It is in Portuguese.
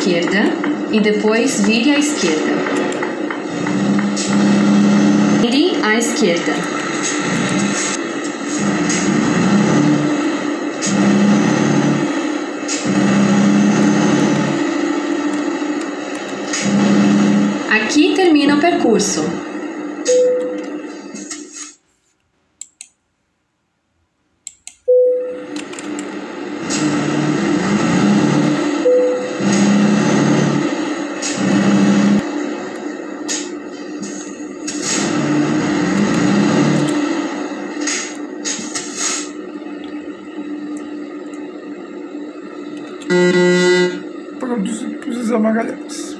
esquerda e depois vire à esquerda. Vire à esquerda. Aqui termina o percurso. Produtos Magalhães.